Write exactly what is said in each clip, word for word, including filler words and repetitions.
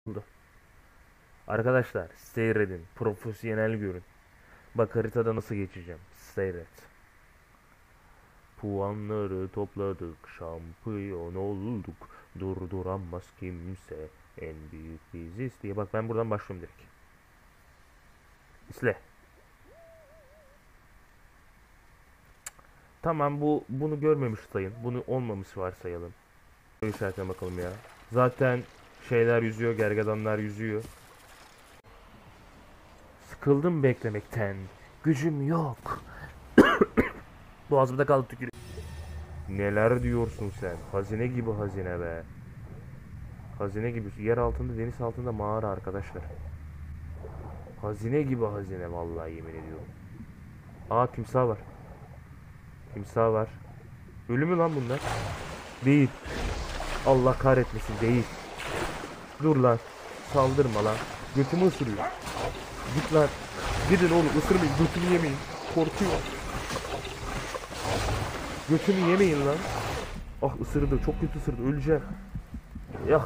Oldu. Arkadaşlar seyredin. Profesyonel görün. Bak haritada nasıl geçeceğim. Seyret. Puanları topladık. Şampiyon olduk. Durduramaz kimse. En büyük biziz diye. Bak ben buradan başlıyorum direkt. İsle. Tamam bu bunu görmemiş sayın. Bunu olmamış varsayalım. İşaretine bakalım ya. Zaten şeyler yüzüyor. Gergedanlar yüzüyor. Sıkıldım beklemekten. Gücüm yok. Boğazımda kaldı tükürük. Neler diyorsun sen? Hazine gibi hazine be. Hazine gibi. Yer altında, deniz altında mağara arkadaşlar. Hazine gibi hazine vallahi yemin ediyorum. Aa timsah var. Timsah var. Ölü mü lan bunlar? Değil. Allah kahretmesin değil. Dur lan. Saldırma lan. Götümü ısırıyor. Git lan. Gidin oğlum ısırmayın. Götümü yemeyin. Korkuyor. Götümü yemeyin lan. Ah ısırdı. Çok kötü ısırdı. Öleceğim. Ya.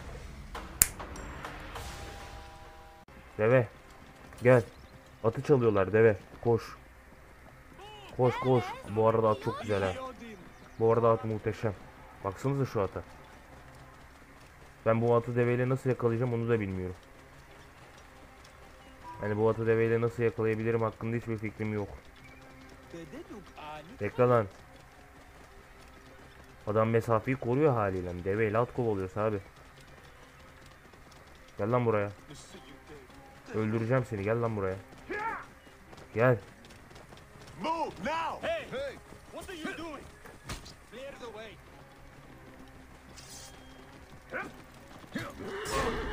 Deve. Gel. Atı çalıyorlar deve. Koş. Koş koş. Bu arada at çok güzel ha. Bu arada at muhteşem. Baksanıza şu ata. Ben bu atı deveyle nasıl yakalayacağım onu da bilmiyorum. Hani bu atı deveyle nasıl yakalayabilirim hakkında hiçbir fikrim yok. Bekle lan. Adam mesafeyi koruyor haliyle. Deveyle at kovalıyorsa abi. Gel lan buraya. Öldüreceğim seni. Gel lan buraya. Gel. Move now! Hey! Hey! What are you doing? Clear the way.